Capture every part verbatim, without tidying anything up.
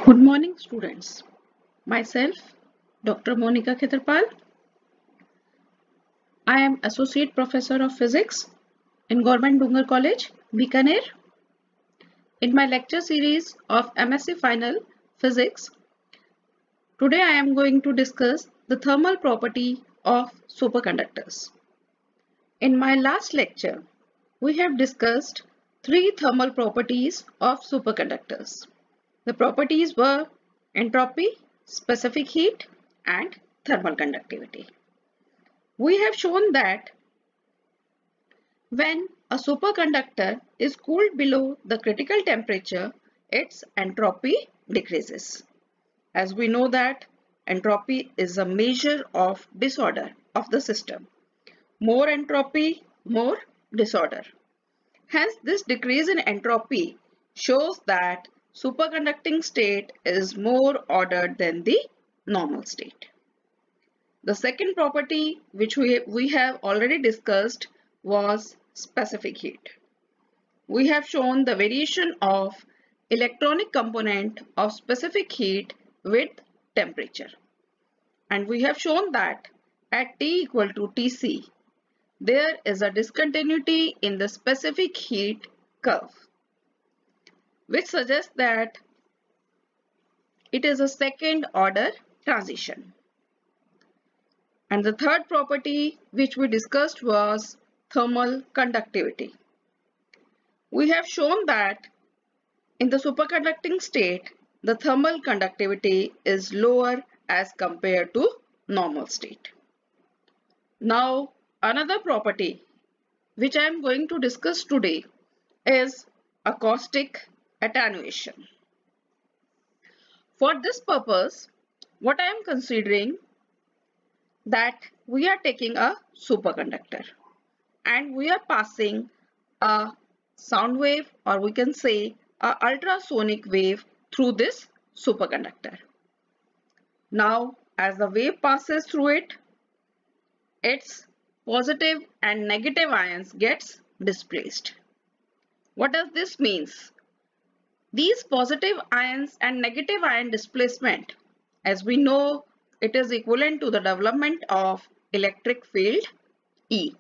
Good morning, students. Myself, Doctor Monica Khetarpal. I am Associate Professor of Physics in Government Dungar College, Bikaner. In my lecture series of M S c Final Physics, today I am going to discuss the thermal property of superconductors. In my last lecture, we have discussed three thermal properties of superconductors. The properties were entropy, specific heat, and thermal conductivity. We have shown that when a superconductor is cooled below the critical temperature, its entropy decreases. As we know that entropy is a measure of disorder of the system. More entropy, more disorder. Hence, this decrease in entropy shows that superconducting state is more ordered than the normal state. The second property which we, we have already discussed was specific heat. We have shown the variation of electronic component of specific heat with temperature. And we have shown that at T equal to T C, there is a discontinuity in the specific heat curve, which suggests that it is a second order transition. And the third property which we discussed was thermal conductivity. We have shown that in the superconducting state, the thermal conductivity is lower as compared to normal state. Now, another property which I am going to discuss today is acoustic attenuation. For this purpose, what I am considering that we are taking a superconductor and we are passing a sound wave, or we can say a ultrasonic wave, through this superconductor. Now, as the wave passes through it, its positive and negative ions gets displaced. What does this mean? These positive ions and negative ion displacement, as we know, it is equivalent to the development of electric field E.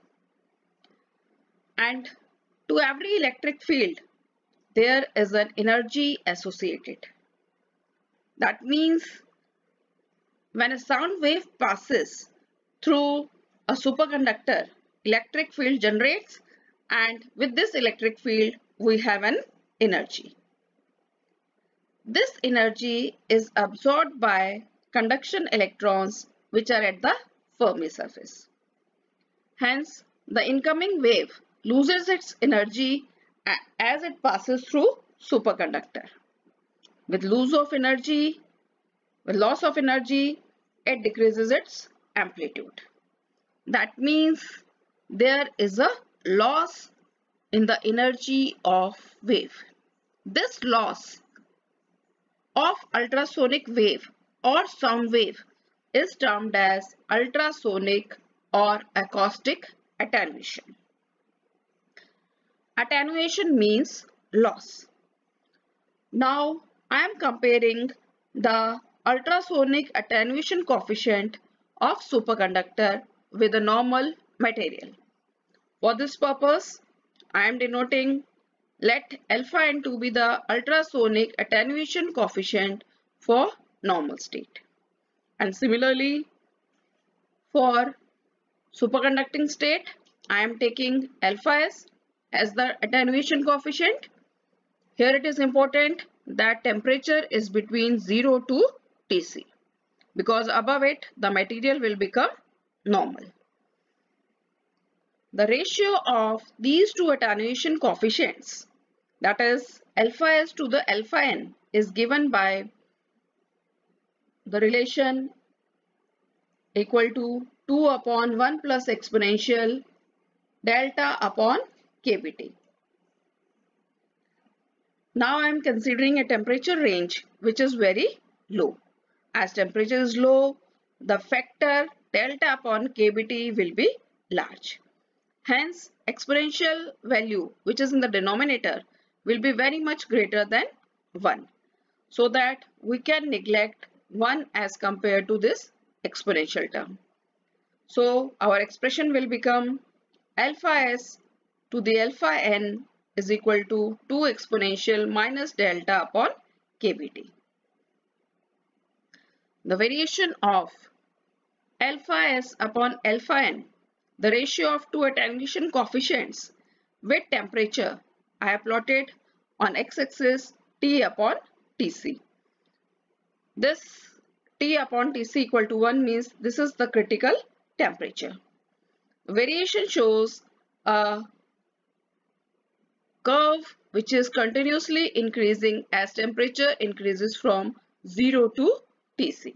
And to every electric field, there is an energy associated. That means when a sound wave passes through a superconductor, electric field generates, and with this electric field, we have an energy. This energy is absorbed by conduction electrons which are at the Fermi surface. Hence, the incoming wave loses its energy as it passes through superconductor. With loss of energy, with loss of energy, it decreases its amplitude. That means there is a loss in the energy of wave. This loss of ultrasonic wave or sound wave is termed as ultrasonic or acoustic attenuation. Attenuation means loss. Now I am comparing the ultrasonic attenuation coefficient of superconductor with a normal material. For this purpose, I am denoting, let alpha n to be the ultrasonic attenuation coefficient for normal state. And similarly, for superconducting state, I am taking alpha s as the attenuation coefficient. Here it is important that temperature is between zero to T C, because above it the material will become normal. The ratio of these two attenuation coefficients, that is alpha s to the alpha n, is given by the relation equal to two upon one plus exponential delta upon K B T. Now I am considering a temperature range which is very low. As temperature is low, the factor delta upon K B T will be large. Hence, exponential value which is in the denominator will be very much greater than one. so that we can neglect one as compared to this exponential term. So our expression will become alpha s to the alpha n is equal to two exponential minus delta upon kBt. The variation of alpha s upon alpha n, the ratio of two attenuation coefficients with temperature, I have plotted on x-axis T upon Tc. This T upon Tc equal to one means this is the critical temperature. Variation shows a curve which is continuously increasing as temperature increases from zero to Tc.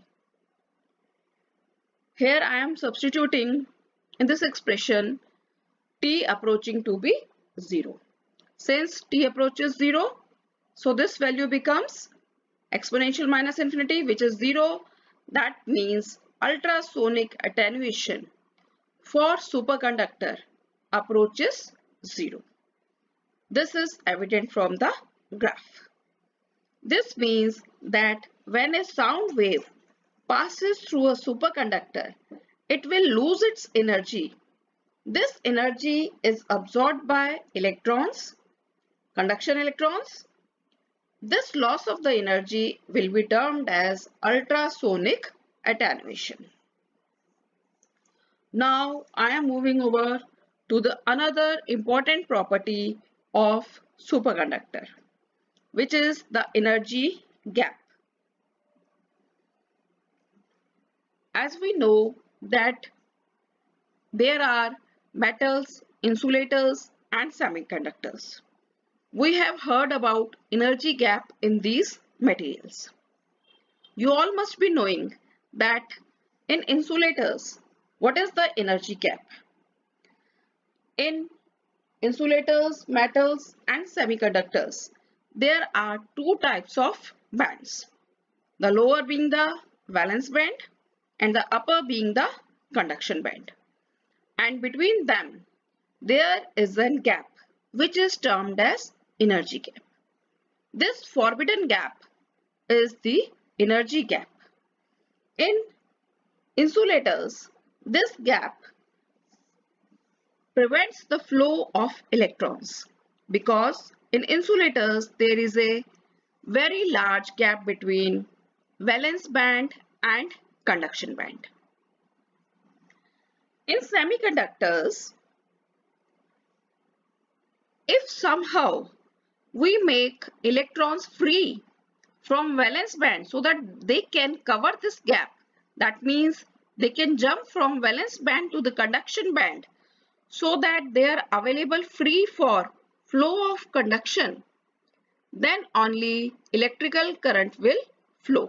Here I am substituting in this expression T approaching to be zero. Since T approaches zero, so this value becomes exponential minus infinity, which is zero. That means ultrasonic attenuation for superconductor approaches zero. This is evident from the graph. This means that when a sound wave passes through a superconductor, it will lose its energy. This energy is absorbed by electrons, conduction electrons. This loss of the energy will be termed as ultrasonic attenuation. Now I am moving over to the another important property of superconductor, which is the energy gap. As we know that there are metals, insulators and semiconductors. We have heard about energy gap in these materials. You all must be knowing that in insulators, what is the energy gap? In insulators, metals and semiconductors, there are two types of bands. The lower being the valence band and the upper being the conduction band. And between them, there is a gap which is termed as energy gap. This forbidden gap is the energy gap. In insulators, this gap prevents the flow of electrons because in insulators there is a very large gap between valence band and conduction band. In semiconductors, if somehow we make electrons free from valence band so that they can cover this gap, that means they can jump from valence band to the conduction band so that they are available free for flow of conduction, then only electrical current will flow.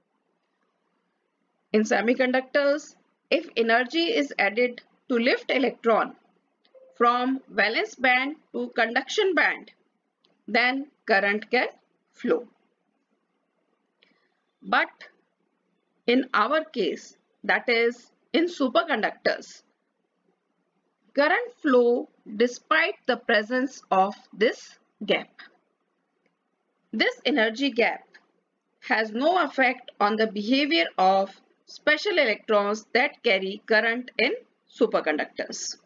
In semiconductors, if energy is added to lift electron from valence band to conduction band, then current can flow. But in our case, that is in superconductors, current flow despite the presence of this gap. This energy gap has no effect on the behavior of special electrons that carry current in superconductors.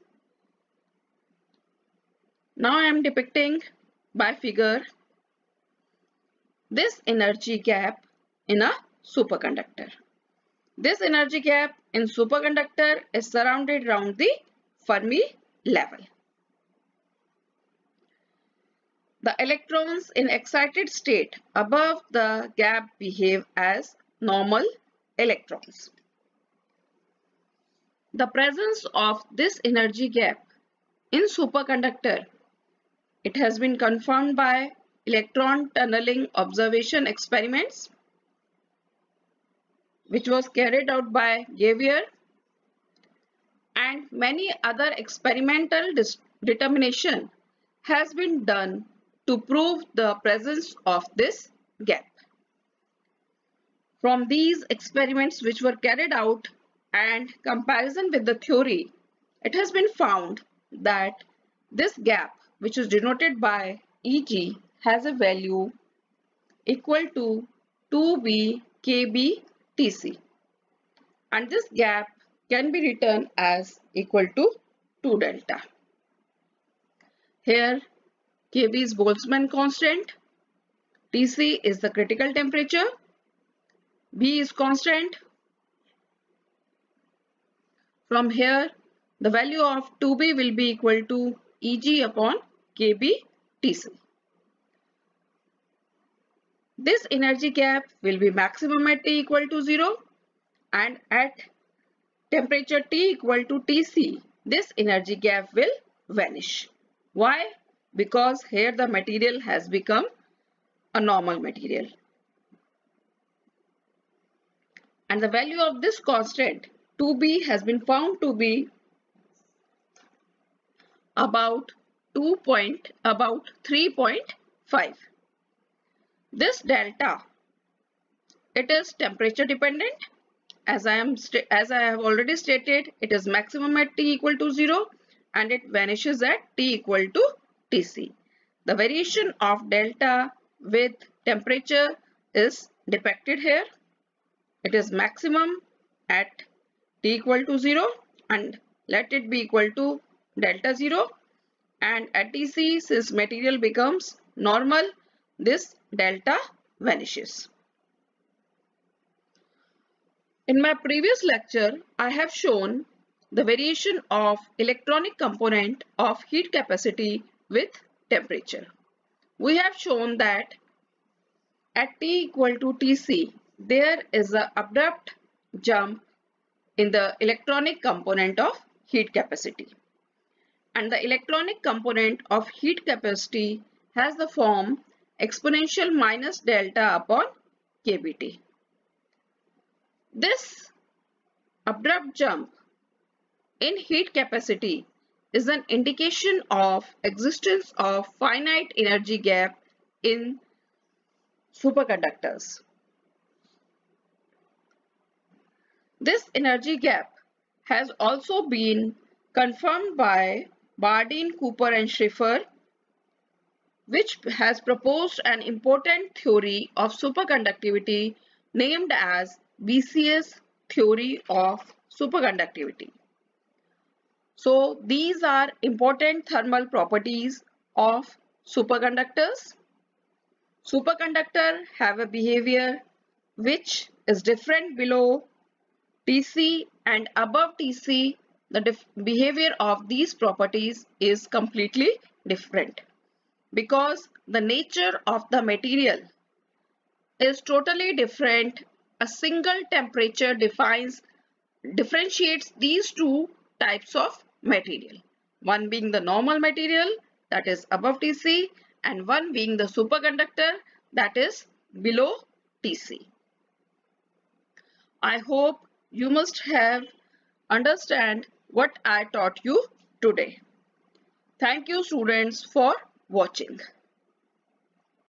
Now I am depicting by figure this energy gap in a superconductor. This energy gap in superconductor is surrounded around the Fermi level. The electrons in excited state above the gap behave as normal electrons. The presence of this energy gap in superconductor, it has been confirmed by electron tunneling observation experiments which was carried out by Javier, and many other experimental determination has been done to prove the presence of this gap. From these experiments which were carried out and comparison with the theory, it has been found that this gap, which is denoted by E G, has a value equal to two B K B T C, and this gap can be written as equal to two delta. Here K B is Boltzmann constant, T C is the critical temperature, B is constant. From here the value of two B will be equal to E G upon K B T C. This energy gap will be maximum at T equal to zero, and at temperature T equal to T C, this energy gap will vanish. Why? Because here the material has become a normal material. And the value of this constant two B has been found to be about two point about three point five. This delta, it is temperature dependent. As I am as I have already stated, it is maximum at T equal to zero and it vanishes at T equal to T C. The variation of delta with temperature is depicted here. It is maximum at T equal to zero and let it be equal to delta zero, and at T C, since material becomes normal, this delta vanishes. In my previous lecture, I have shown the variation of electronic component of heat capacity with temperature. We have shown that at T equal to T C, there is an abrupt jump in the electronic component of heat capacity. And the electronic component of heat capacity has the form exponential minus delta upon K B T. This abrupt jump in heat capacity is an indication of existence of finite energy gap in superconductors. This energy gap has also been confirmed by Bardeen, Cooper and Schrieffer, which has proposed an important theory of superconductivity named as B C S theory of superconductivity. So these are important thermal properties of superconductors. Superconductor have a behavior which is different below T C, and above T C the behavior of these properties is completely different, because the nature of the material is totally different. A single temperature defines differentiates these two types of material, one being the normal material, that is above T C, and one being the superconductor, that is below T C. I hope you must have understand what I taught you today. Thank you students for watching.